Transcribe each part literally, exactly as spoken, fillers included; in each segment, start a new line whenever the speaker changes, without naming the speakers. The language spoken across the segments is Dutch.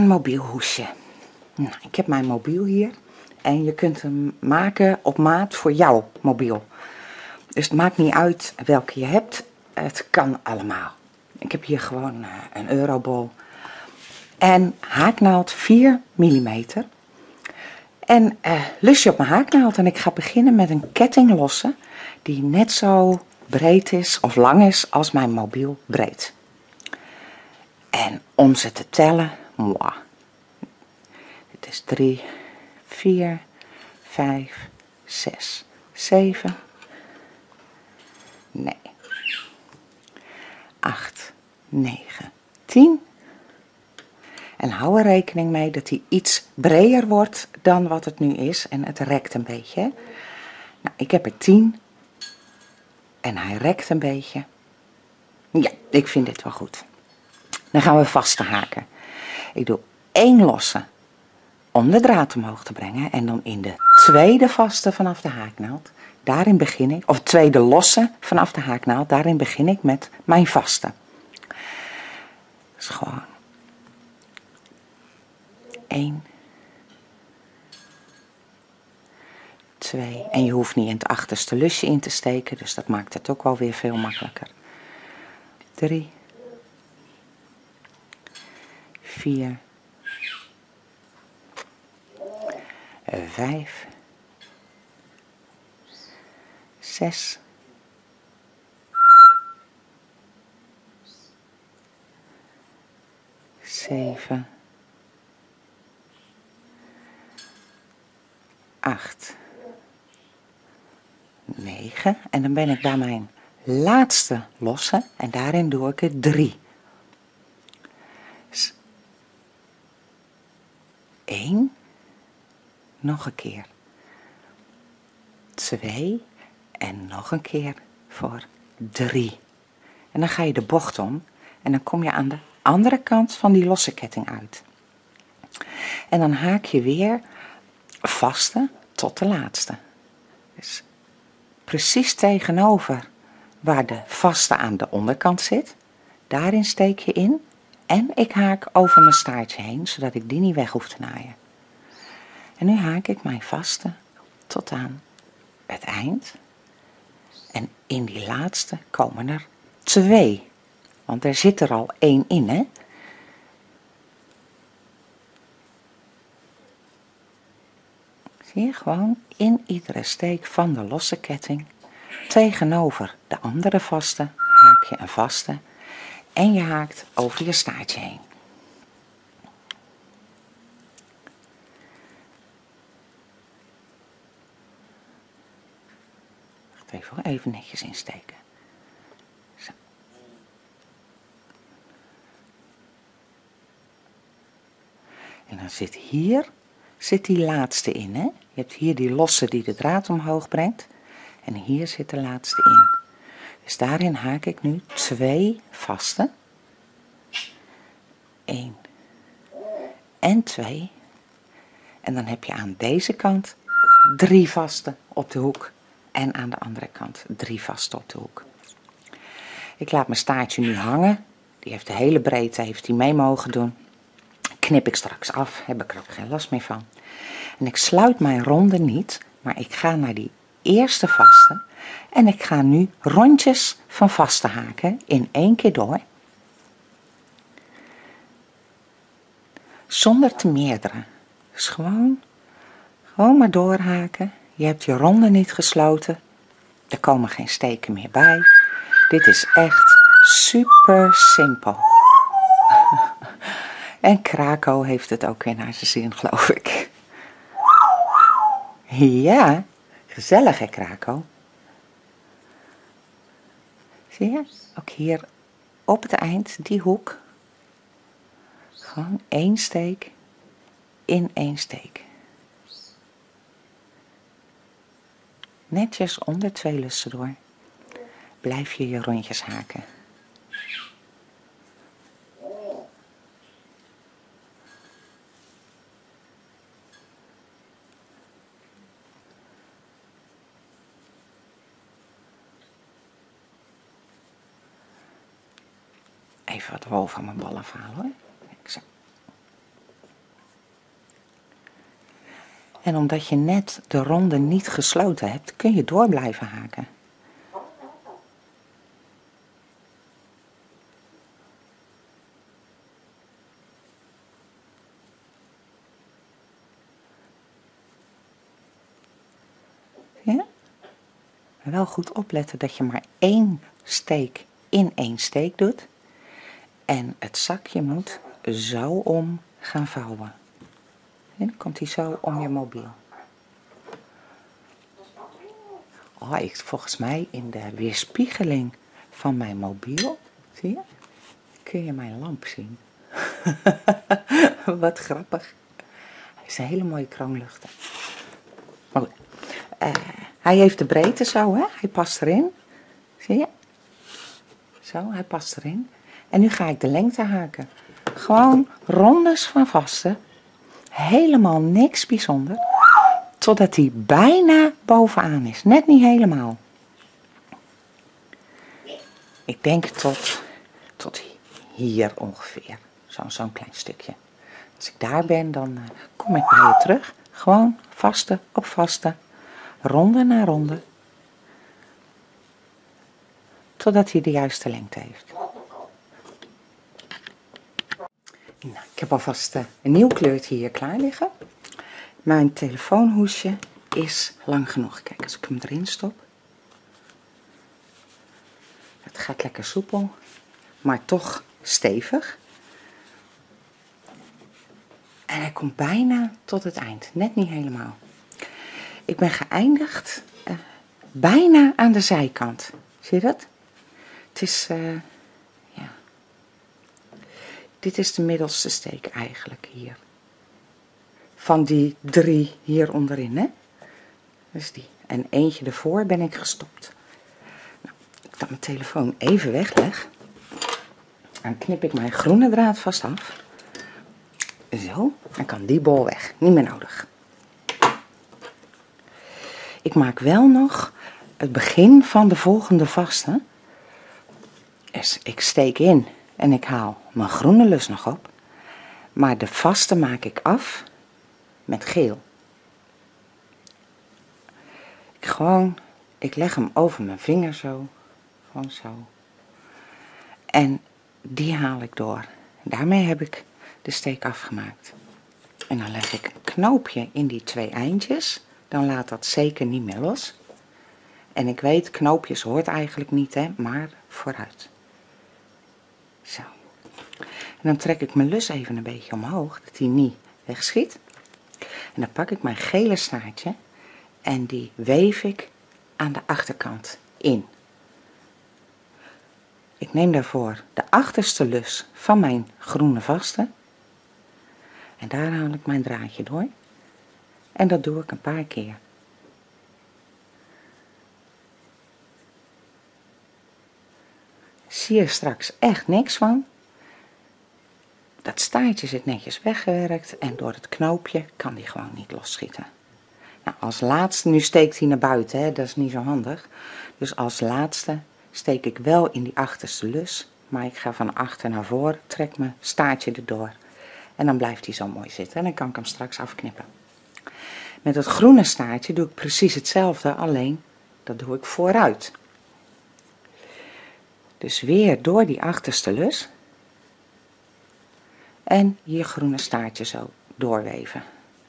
een mobiel hoesje. Nou, ik heb mijn mobiel hier en je kunt hem maken op maat voor jouw mobiel. Dus het maakt niet uit welke je hebt, het kan allemaal. Ik heb hier gewoon uh, een eurobol en haaknaald vier millimeter. En uh, lusje op mijn haaknaald en ik ga beginnen met een ketting lossen die net zo breed is of lang is als mijn mobiel breed. En om ze te tellen, moi. Dit is drie, vier, vijf, zes, zeven, nee, acht, negen, tien. En hou er rekening mee dat hij iets breder wordt dan wat het nu is en het rekt een beetje. Hè? Nou, ik heb er tien en hij rekt een beetje. Ja, ik vind dit wel goed. Dan gaan we vaste haken. Ik doe één losse om de draad omhoog te brengen en dan in de tweede vaste vanaf de haaknaald. Daarin begin ik, of tweede losse vanaf de haaknaald, daarin begin ik met mijn vaste. Dus gewoon één, twee, en je hoeft niet in het achterste lusje in te steken, dus dat maakt het ook wel weer veel makkelijker. drie, vier, vijf, zes, zeven, acht, negen. En dan ben ik bij mijn laatste losse en daarin doe ik er drie. Dus één, nog een keer, twee en nog een keer voor drie. En dan ga je de bocht om en dan kom je aan de andere kant van die losse ketting uit. En dan haak je weer vaste tot de laatste. Dus precies tegenover waar de vaste aan de onderkant zit, daarin steek je in en ik haak over mijn staartje heen, zodat ik die niet weg hoef te naaien. En nu haak ik mijn vaste tot aan het eind. En in die laatste komen er twee. Want er zit er al één in, hè. Zie je, gewoon in iedere steek van de losse ketting. Tegenover de andere vaste haak je een vaste. En je haakt over je staartje heen. Even, even netjes insteken. Zo. En dan zit hier zit die laatste in, hè? Je hebt hier die losse die de draad omhoog brengt. En hier zit de laatste in. Dus daarin haak ik nu twee vaste. één en twee. En dan heb je aan deze kant drie vaste op de hoek. En aan de andere kant drie vaste op de hoek. Ik laat mijn staartje nu hangen. Die heeft de hele breedte heeft die mee mogen doen. Knip ik straks af, heb ik er ook geen last meer van. En ik sluit mijn ronde niet, maar ik ga naar die eerste vaste. En ik ga nu rondjes van vaste haken in één keer door. Zonder te meerderen. Dus gewoon, gewoon maar doorhaken. Je hebt je ronde niet gesloten. Er komen geen steken meer bij. Dit is echt super simpel. En Krako heeft het ook weer naar zijn zin, geloof ik. Ja, gezellig hè Krako. Zie je? Ook hier op het eind, die hoek. Gewoon één steek in één steek. Netjes onder twee lussen door. Blijf je je rondjes haken. Even wat wol van mijn bal afhalen hoor. Zo. En omdat je net de ronde niet gesloten hebt, kun je door blijven haken. Ja? Wel goed opletten dat je maar één steek in één steek doet. En het zakje moet zo om gaan vouwen. En dan komt hij zo om je mobiel. Oh, ik, volgens mij in de weerspiegeling van mijn mobiel, zie je, kun je mijn lamp zien. Wat grappig. Hij is een hele mooie kroonluchter. Maar goed, uh, hij heeft de breedte zo, hè? Hij past erin. Zie je? Zo, hij past erin. En nu ga ik de lengte haken. Gewoon rondes van vaste. Helemaal niks bijzonder. Totdat hij bijna bovenaan is. Net niet helemaal. Ik denk tot, tot hier ongeveer. Zo'n zo'n klein stukje. Als ik daar ben, dan uh, kom ik bij je terug. Gewoon vaste op vaste. Ronde na ronde. Totdat hij de juiste lengte heeft. Nou, ik heb alvast uh, een nieuw kleurtje hier klaar liggen. Mijn telefoonhoesje is lang genoeg. Kijk, als ik hem erin stop. Het gaat lekker soepel, maar toch stevig. En hij komt bijna tot het eind. Net niet helemaal. Ik ben geëindigd uh, bijna aan de zijkant. Zie je dat? Het is, uh, ja. Dit is de middelste steek eigenlijk hier. Van die drie hier onderin, hè. Dus die. En eentje ervoor ben ik gestopt. Nou, ik dan mijn telefoon even wegleg. Dan knip ik mijn groene draad vast af. Zo, dan kan die bol weg. Niet meer nodig. Ik maak wel nog het begin van de volgende vaste. Dus ik steek in en ik haal mijn groene lus nog op. Maar de vaste maak ik af met geel. Ik gewoon, ik leg hem over mijn vinger zo. Gewoon zo. En die haal ik door. Daarmee heb ik de steek afgemaakt. En dan leg ik een knoopje in die twee eindjes. Dan laat dat zeker niet meer los. En ik weet, knoopjes hoort eigenlijk niet, hè, maar vooruit. Zo. En dan trek ik mijn lus even een beetje omhoog, dat hij niet wegschiet. En dan pak ik mijn gele snaartje en die weef ik aan de achterkant in. Ik neem daarvoor de achterste lus van mijn groene vaste. En daar haal ik mijn draadje door. En dat doe ik een paar keer. Zie je straks echt niks van. Dat staartje zit netjes weggewerkt en door het knoopje kan die gewoon niet losschieten. Nou, als laatste, nu steekt hij naar buiten, hè, dat is niet zo handig. Dus als laatste steek ik wel in die achterste lus, maar ik ga van achter naar voren, trek mijn staartje erdoor. En dan blijft hij zo mooi zitten en dan kan ik hem straks afknippen. Met het groene staartje doe ik precies hetzelfde, alleen dat doe ik vooruit. Dus weer door die achterste lus. En je groene staartje zo doorweven.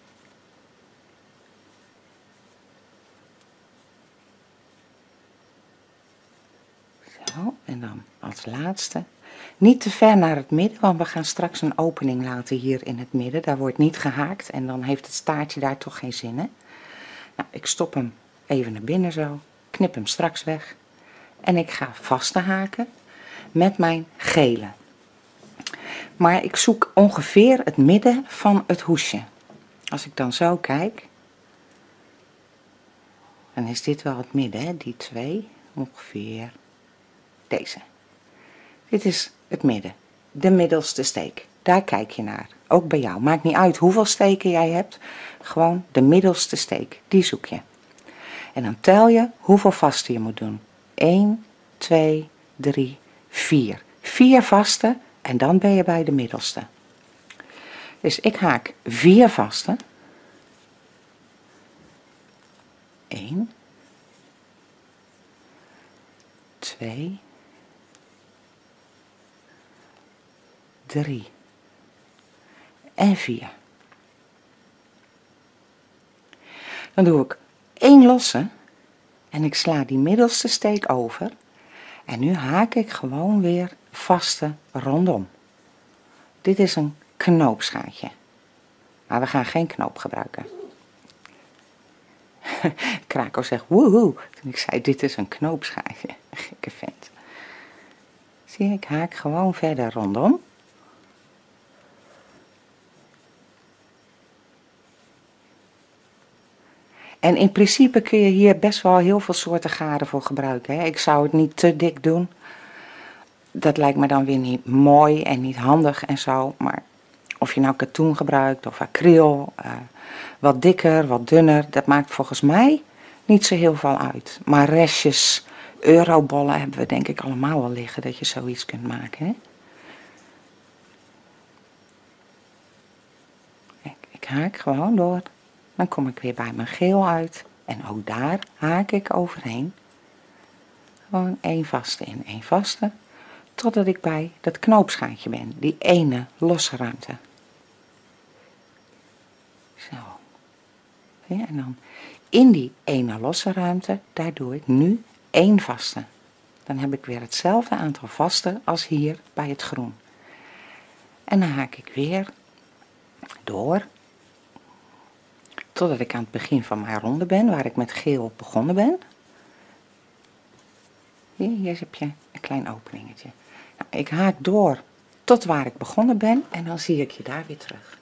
Zo, en dan als laatste. Niet te ver naar het midden, want we gaan straks een opening laten hier in het midden. Daar wordt niet gehaakt en dan heeft het staartje daar toch geen zin, hè? Nou, ik stop hem even naar binnen zo, knip hem straks weg. En ik ga vaste haken met mijn gele. Maar ik zoek ongeveer het midden van het hoesje. Als ik dan zo kijk, dan is dit wel het midden, hè? Die twee, ongeveer deze. Dit is het midden, de middelste steek. Daar kijk je naar, ook bij jou. Maakt niet uit hoeveel steken jij hebt, gewoon de middelste steek, die zoek je. En dan tel je hoeveel vaste je moet doen. één, twee, drie, vier. vier vaste en dan ben je bij de middelste. Dus ik haak vier vaste. één, twee, drie en vier. Dan doe ik één losse en ik sla die middelste steek over en nu haak ik gewoon weer vaste rondom. Dit is een knoopsgaatje, maar we gaan geen knoop gebruiken. Krako zegt woehoe toen ik zei dit is een knoopsgaatje. Gekke vent. Zie je, ik haak gewoon verder rondom. En in principe kun je hier best wel heel veel soorten garen voor gebruiken. Hè. Ik zou het niet te dik doen. Dat lijkt me dan weer niet mooi en niet handig en zo. Maar of je nou katoen gebruikt of acryl, uh, wat dikker, wat dunner, dat maakt volgens mij niet zo heel veel uit. Maar restjes, eurobollen hebben we denk ik allemaal wel liggen dat je zoiets kunt maken. Hè. Ik, ik haak gewoon door. Dan kom ik weer bij mijn geel uit. En ook daar haak ik overheen. Gewoon één vaste in één vaste. Totdat ik bij dat knoopsgaatje ben. Die ene losse ruimte. Zo. Ja, en dan in die ene losse ruimte, daar doe ik nu één vaste. Dan heb ik weer hetzelfde aantal vaste als hier bij het groen. En dan haak ik weer door. Totdat ik aan het begin van mijn ronde ben, waar ik met geel begonnen ben. Hier, hier heb je een klein openingetje. Nou, ik haak door tot waar ik begonnen ben en dan zie ik je daar weer terug.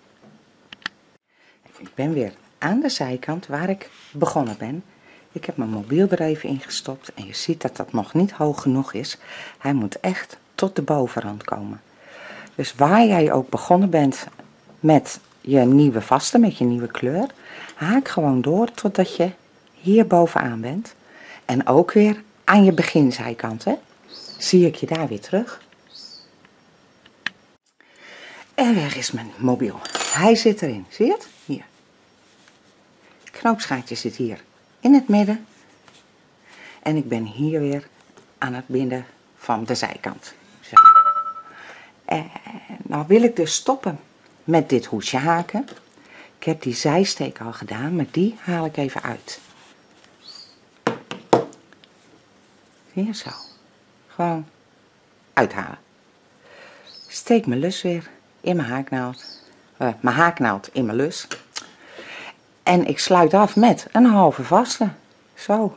Ik ben weer aan de zijkant waar ik begonnen ben. Ik heb mijn mobiel er even ingestopt en je ziet dat dat nog niet hoog genoeg is. Hij moet echt tot de bovenrand komen. Dus waar jij ook begonnen bent met je nieuwe vaste, met je nieuwe kleur, haak gewoon door totdat je hier bovenaan bent. En ook weer aan je beginzijkant, hè. Zie ik je daar weer terug. En weg is mijn mobiel. Hij zit erin, zie je het? Hier. Het knoopsgaatje zit hier in het midden. En ik ben hier weer aan het binden van de zijkant. Zo. En nou wil ik dus stoppen met dit hoesje haken. Ik heb die zijsteek al gedaan, maar die haal ik even uit. Hier zo. Gewoon uithalen. Steek mijn lus weer in mijn haaknaald. Uh, mijn haaknaald in mijn lus. En ik sluit af met een halve vaste. Zo.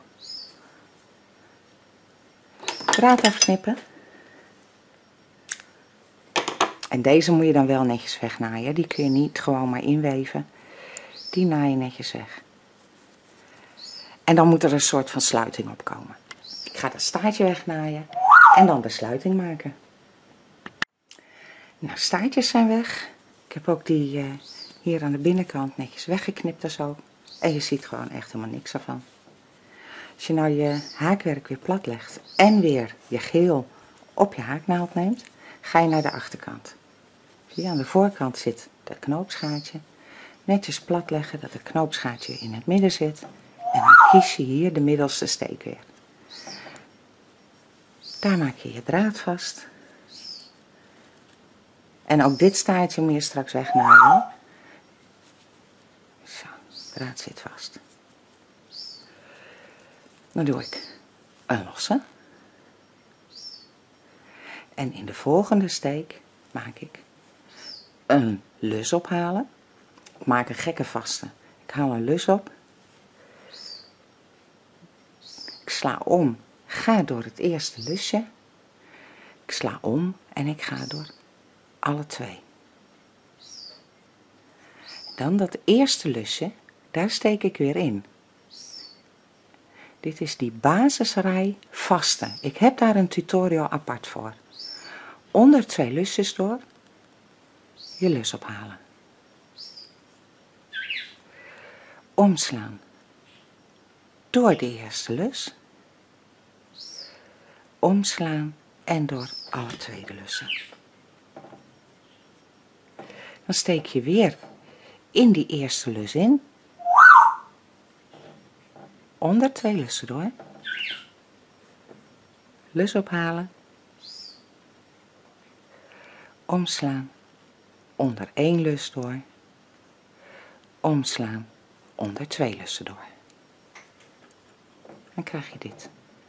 Draad afknippen. En deze moet je dan wel netjes wegnaaien. Die kun je niet gewoon maar inweven. Die naai je netjes weg. En dan moet er een soort van sluiting op komen. Ik ga dat staartje wegnaaien. En dan de sluiting maken. Nou, staartjes zijn weg. Ik heb ook die uh, hier aan de binnenkant netjes weggeknipt en zo. En je ziet gewoon echt helemaal niks ervan. Als je nou je haakwerk weer plat legt en weer je geel op je haaknaald neemt, ga je naar de achterkant. Zie je, aan de voorkant zit dat knoopsgaatje. Netjes plat leggen dat het knoopsgaatje in het midden zit. En dan kies je hier de middelste steek weer. Daar maak je je draad vast. En ook dit staartje moet je straks wegnaaien. Zo, de draad zit vast. Dan doe ik een losse. En in de volgende steek maak ik een lus ophalen. Ik maak een gekke vaste. Ik haal een lus op. Ik sla om. Ga door het eerste lusje. Ik sla om en ik ga door alle twee. Dan dat eerste lusje, daar steek ik weer in. Dit is die basisrij vaste. Ik heb daar een tutorial apart voor. Onder twee lusjes door, je lus ophalen. Omslaan. Door de eerste lus. Omslaan en door alle tweede lussen. Dan steek je weer in die eerste lus in. onder twee lussen door, lus ophalen, omslaan, onder één lus door, omslaan, onder twee lussen door. Dan krijg je dit.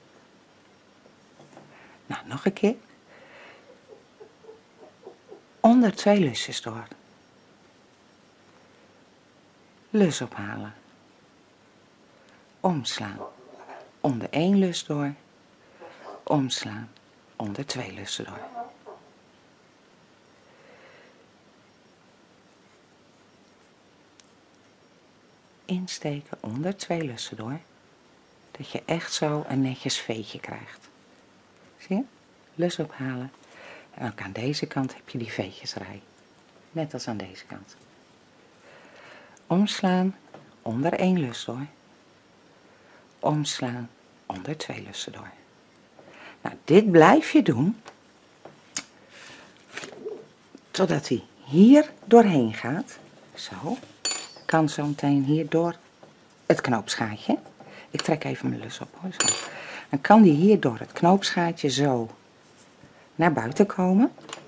Nou, nog een keer. Onder twee lusjes door. Lus ophalen. Omslaan. Onder één lus door. Omslaan. Onder twee lussen door. Insteken onder twee lussen door. Dat je echt zo een netjes veetje krijgt. Zie je? Lus ophalen. En ook aan deze kant heb je die veetjesrij. Net als aan deze kant. Omslaan, onder één lus door. Omslaan, onder twee lussen door. Nou, dit blijf je doen. Totdat hij hier doorheen gaat. Zo. Kan zo meteen hier door het knoopsgaatje. Ik trek even mijn lus op hoor. Zo. Dan kan die hier door het knoopsgaatje zo naar buiten komen.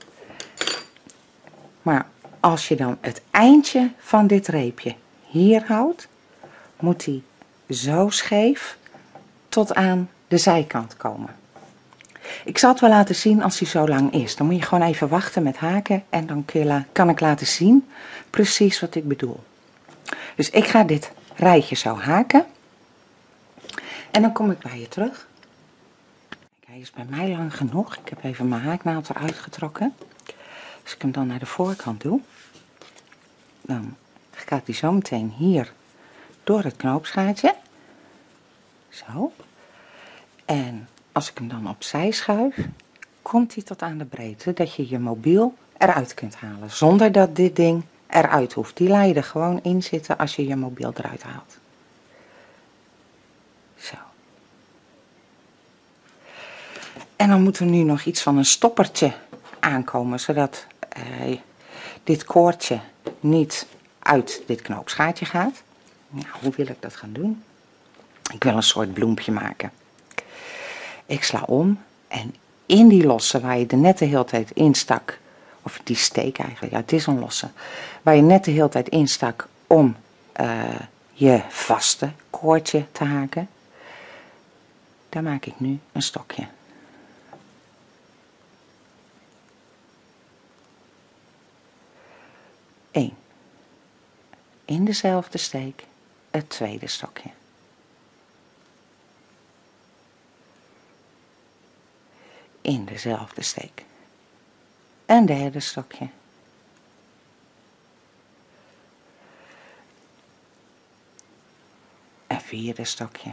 Maar als je dan het eindje van dit reepje hier houdt, moet die zo scheef tot aan de zijkant komen. Ik zal het wel laten zien als hij zo lang is. Dan moet je gewoon even wachten met haken en dan kan ik laten zien precies wat ik bedoel. Dus ik ga dit rijtje zo haken en dan kom ik bij je terug. Hij is bij mij lang genoeg. Ik heb even mijn haaknaald eruit getrokken. Als ik hem dan naar de voorkant doe, dan gaat hij zo meteen hier door het knoopsgaatje. Zo. En als ik hem dan opzij schuif, komt hij tot aan de breedte dat je je mobiel eruit kunt halen. Zonder dat dit ding eruit hoeft. Die laat je er gewoon in zitten als je je mobiel eruit haalt. Zo. En dan moet er nu nog iets van een stoppertje aankomen, zodat eh, dit koordje niet uit dit knoopsgaatje gaat. Nou, hoe wil ik dat gaan doen? Ik wil een soort bloempje maken. Ik sla om en in die losse waar je er net de hele tijd in stak, of die steek eigenlijk, ja het is een losse, waar je net de hele tijd in stak om uh, je vaste koordje te haken, daar maak ik nu een stokje. één. In dezelfde steek het tweede stokje. In dezelfde steek. Een derde stokje. Een vierde stokje.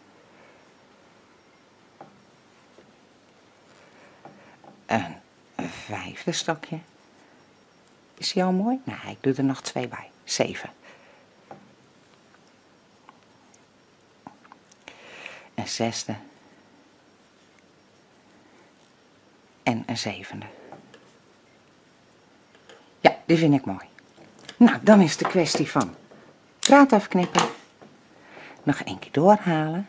Een vijfde stokje. Is die al mooi? Nee, ik doe er nog twee bij. Zeven. Een zesde. En een zevende. Ja, die vind ik mooi. Nou, dan is de kwestie van draad afknippen. Nog één keer doorhalen.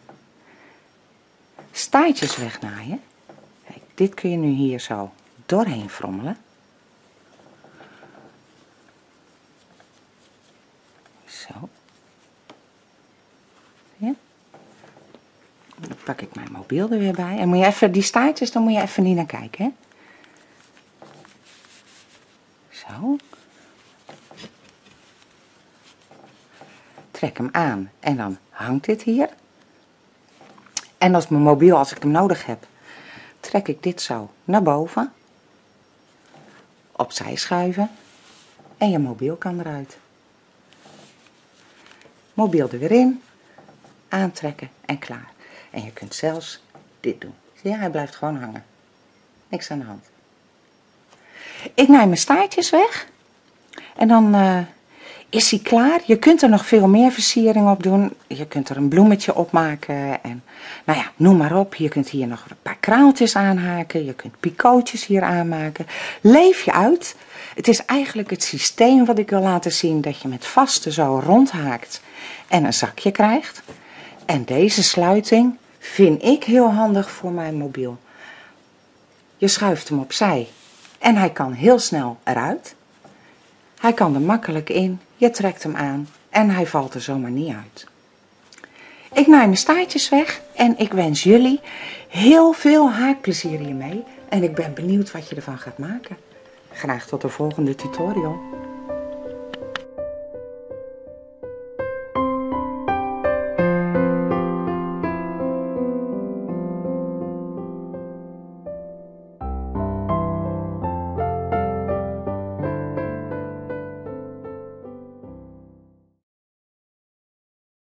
Staartjes wegnaaien. Kijk, dit kun je nu hier zo doorheen frommelen. Zo. Ja. Dan pak ik mijn mobiel er weer bij. En moet je even, die staartjes, dan moet je even niet naar kijken, hè. Zo. Trek hem aan en dan hangt dit hier. En als mijn mobiel, als ik hem nodig heb, trek ik dit zo naar boven. Opzij schuiven. En je mobiel kan eruit. Mobiel er weer in. Aantrekken en klaar. En je kunt zelfs dit doen. Zie je, hij blijft gewoon hangen. Niks aan de hand. Ik naai mijn staartjes weg. En dan uh, is hij klaar. Je kunt er nog veel meer versiering op doen. Je kunt er een bloemetje op maken. En nou ja, noem maar op. Je kunt hier nog een paar kraaltjes aanhaken. Je kunt picootjes hier aanmaken. Leef je uit. Het is eigenlijk het systeem wat ik wil laten zien. Dat je met vaste zo rondhaakt. En een zakje krijgt. En deze sluiting vind ik heel handig voor mijn mobiel. Je schuift hem opzij en hij kan heel snel eruit. Hij kan er makkelijk in, je trekt hem aan en hij valt er zomaar niet uit. Ik naai mijn staartjes weg en ik wens jullie heel veel haakplezier hiermee. En ik ben benieuwd wat je ervan gaat maken. Graag tot de volgende tutorial.